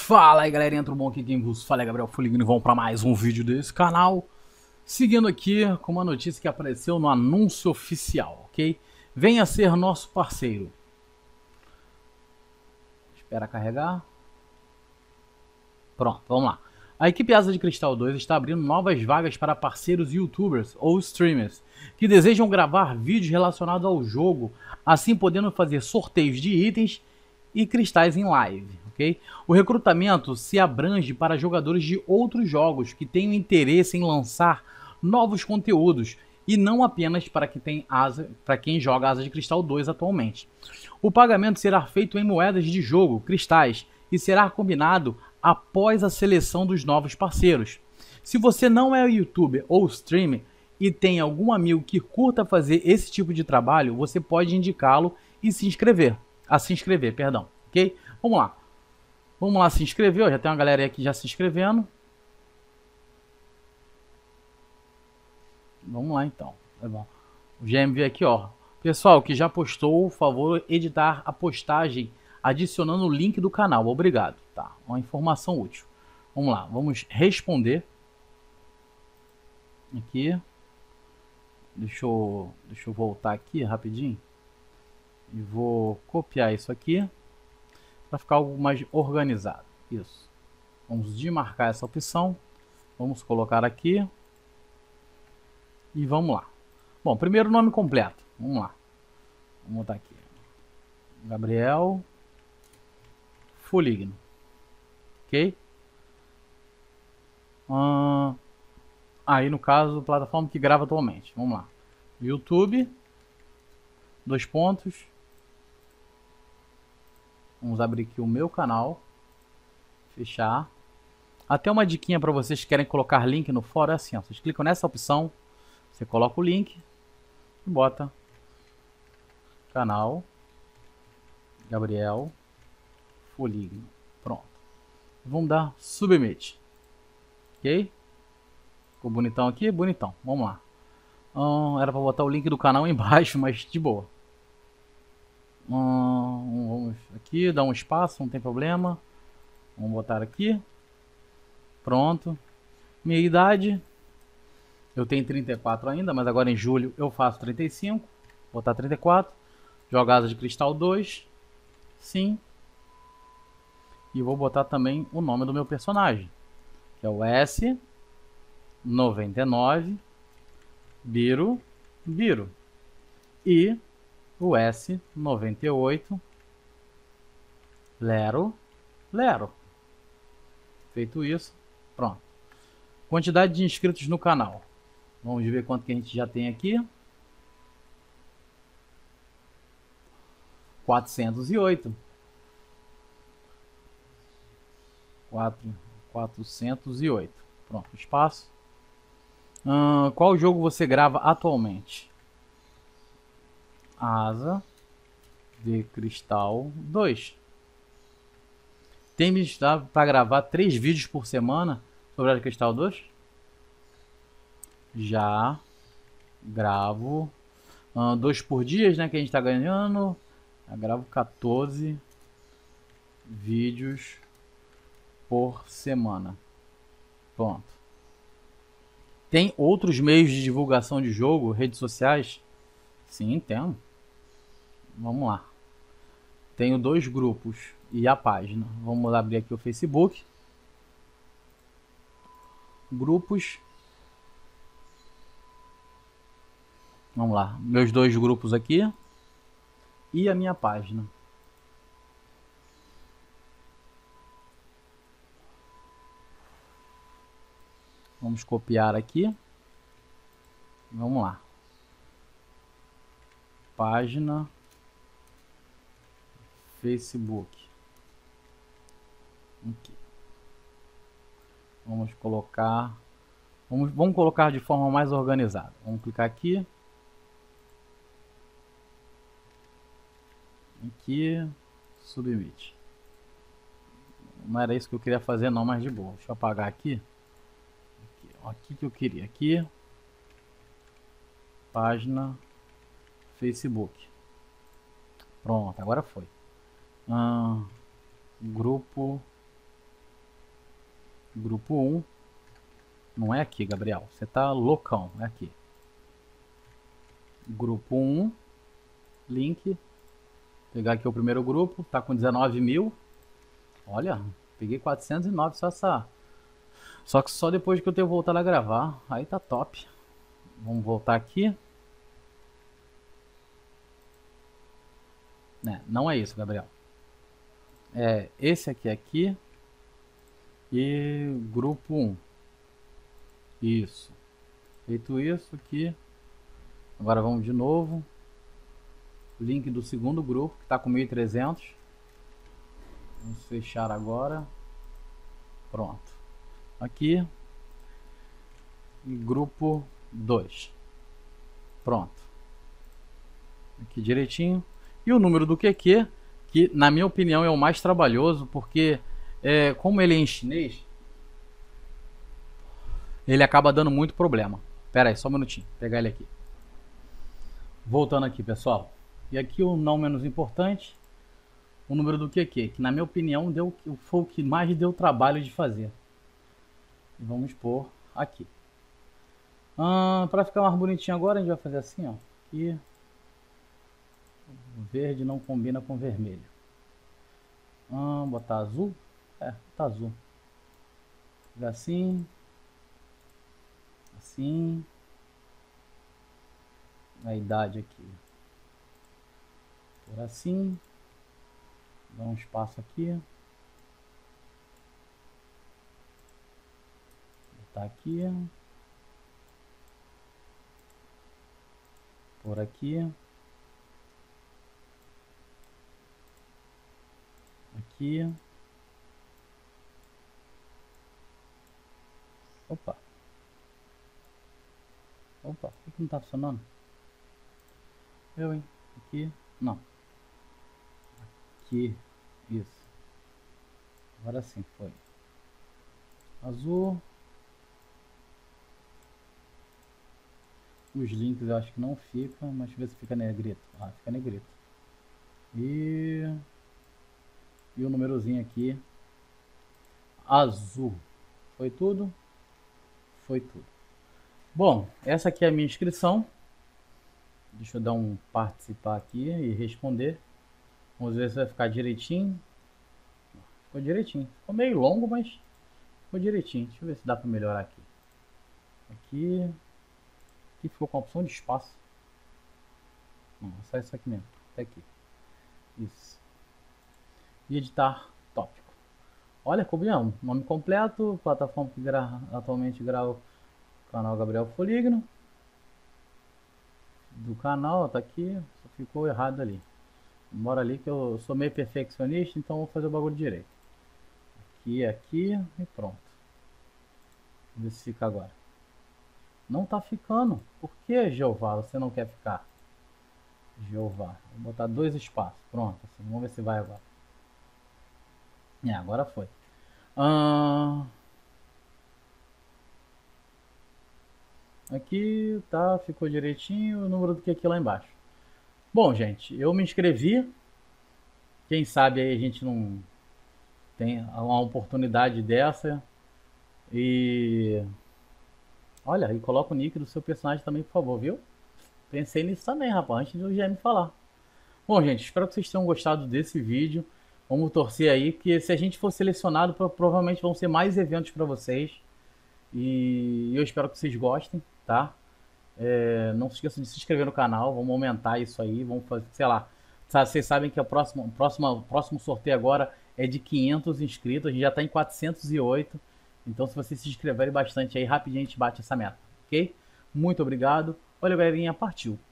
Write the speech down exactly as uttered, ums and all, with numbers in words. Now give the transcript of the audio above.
Fala aí galerinha, tudo bom? Aqui quem vos fala é Gabriel Fuligno e vamos para mais um vídeo desse canal. Seguindo aqui com uma notícia que apareceu no anúncio oficial, ok? Venha ser nosso parceiro. Espera carregar. Pronto, vamos lá. A equipe Asa de Cristal dois está abrindo novas vagas para parceiros youtubers ou streamers que desejam gravar vídeos relacionados ao jogo, assim podendo fazer sorteios de itens e cristais em live, ok? O recrutamento se abrange para jogadores de outros jogos que tenham interesse em lançar novos conteúdos e não apenas para quem, tem asa, para quem joga Asa de Cristal dois atualmente. O pagamento será feito em moedas de jogo, cristais, e será combinado após a seleção dos novos parceiros. Se você não é youtuber ou streamer e tem algum amigo que curta fazer esse tipo de trabalho, você pode indicá-lo e se inscrever. A se inscrever, perdão, ok? Vamos lá. Vamos lá se inscrever, ó, já tem uma galera aqui já se inscrevendo. Vamos lá então, é bom. O G M V aqui, ó. Pessoal que já postou, por favor, editar a postagem adicionando o link do canal, obrigado. Tá, uma informação útil. Vamos lá, vamos responder. Aqui. Deixa eu, deixa eu voltar aqui rapidinho. E vou copiar isso aqui para ficar algo mais organizado. Isso. Vamos demarcar essa opção. Vamos colocar aqui. E vamos lá. Bom, primeiro nome completo. Vamos lá. Vamos botar aqui. Gabriel Fuligno. Ok? Hum, aí no caso, plataforma que grava atualmente. Vamos lá. YouTube. Dois pontos. Vamos abrir aqui o meu canal. Fechar. Até uma diquinha para vocês que querem colocar link no fórum é assim, ó. Vocês clicam nessa opção, você coloca o link e bota canal Gabriel Fuligno. Pronto. Vamos dar submit. Ok? Ficou bonitão aqui? Bonitão. Vamos lá. Hum, era para botar o link do canal embaixo, mas de boa. Hum, vamos aqui, dar um espaço, não tem problema. Vamos botar aqui. Pronto. Minha idade. Eu tenho trinta e quatro ainda, mas agora em julho eu faço trinta e cinco. Vou botar trinta e quatro. Jogo Asa de Cristal dois. Sim. E vou botar também o nome do meu personagem, que é o S noventa e nove Biro Biro. E o S noventa e oito Lero Lero. Feito isso, pronto. Quantidade de inscritos no canal. Vamos ver quanto que a gente já tem aqui. quatrocentos e oito. quatrocentos e oito. Pronto, espaço. Hum, qual jogo você grava atualmente? Asa de Cristal dois. Tem me estado para gravar três vídeos por semana sobre Asa de Cristal dois? Já gravo uh, dois por dia, né? Que a gente tá ganhando. Eu gravo quatorze vídeos por semana. Pronto. Tem outros meios de divulgação de jogo, redes sociais? Sim, tem. Vamos lá. Tenho dois grupos e a página. Vamos abrir aqui o Facebook. Grupos. Vamos lá. Meus dois grupos aqui. E a minha página. Vamos copiar aqui. Vamos lá. Página. Facebook. Aqui. Vamos colocar. Vamos, vamos colocar de forma mais organizada. Vamos clicar aqui. Aqui. Submit. Não era isso que eu queria fazer não, mas de boa. Deixa eu apagar aqui. Aqui, aqui que eu queria. Aqui. Página. Facebook. Pronto, agora foi. Ah, grupo Grupo um. Não é aqui, Gabriel. Você tá loucão. É aqui. Grupo um. Link. Vou pegar aqui o primeiro grupo. Tá com dezenove mil. Olha, peguei quatrocentos e nove só essa... Só que só depois que eu tenho voltado a gravar. Aí tá top. Vamos voltar aqui. É, não é isso, Gabriel. É esse aqui aqui. E grupo um. Isso. Feito isso aqui. Agora vamos de novo. Link do segundo grupo, que está com mil e trezentos. Vamos fechar agora. Pronto. Aqui. E grupo dois. Pronto. Aqui direitinho. E o número do Q Q, que na minha opinião é o mais trabalhoso, porque é, como ele é em chinês, ele acaba dando muito problema. Pera aí, só um minutinho. Vou pegar ele aqui. Voltando aqui, pessoal. E aqui o não menos importante, o número do Q Q, que na minha opinião deu, foi o que mais deu trabalho de fazer. E vamos pôr aqui. Ah, para ficar mais bonitinho agora, a gente vai fazer assim, ó. Aqui. O verde não combina com vermelho. Ah, botar azul. É, tá azul. Assim. Assim. A idade aqui. Por assim. Dá um espaço aqui. Botar aqui. Por aqui. Aqui. Opa. Opa, por que não tá funcionando? Eu, hein? Aqui. Não. Aqui. Isso. Agora sim, foi. Azul. Os links eu acho que não fica, mas deixa eu ver se fica negrito. Ah, fica negrito. E... E o númerozinho aqui. Azul. Foi tudo? Foi tudo. Bom, essa aqui é a minha inscrição. Deixa eu dar um participar aqui e responder. Vamos ver se vai ficar direitinho. Ficou direitinho. Ficou meio longo, mas ficou direitinho. Deixa eu ver se dá para melhorar aqui. Aqui. Aqui ficou com a opção de espaço. Não, só isso aqui mesmo. Até aqui. Isso. E editar tópico. Olha, combinamos. Nome completo. Plataforma que gra... atualmente grava o canal Gabriel Foligno. Do canal, tá aqui. Só ficou errado ali. Bora ali que eu sou meio perfeccionista, então vou fazer o bagulho direito. Aqui, aqui e pronto. Vamos ver se fica agora. Não tá ficando. Por que, Jeová, você não quer ficar? Jeová. Vou botar dois espaços. Pronto. Assim, vamos ver se vai agora. É, agora foi. Ah, aqui tá, ficou direitinho o número do que aqui lá embaixo. Bom, gente, eu me inscrevi. Quem sabe aí a gente não tem uma oportunidade dessa. E olha, e coloca o nick do seu personagem também, por favor, viu? Pensei nisso também, rapaz, antes do G M falar. Bom, gente, espero que vocês tenham gostado desse vídeo. Vamos torcer aí, porque se a gente for selecionado, provavelmente vão ser mais eventos para vocês. E eu espero que vocês gostem, tá? É, não se esqueçam de se inscrever no canal, vamos aumentar isso aí, vamos fazer, sei lá. Vocês sabem que o próximo, próximo, próximo sorteio agora é de quinhentos inscritos, a gente já está em quatrocentos e oito. Então se vocês se inscreverem bastante aí, rapidinho a gente bate essa meta, ok? Muito obrigado. Olha, galerinha, partiu.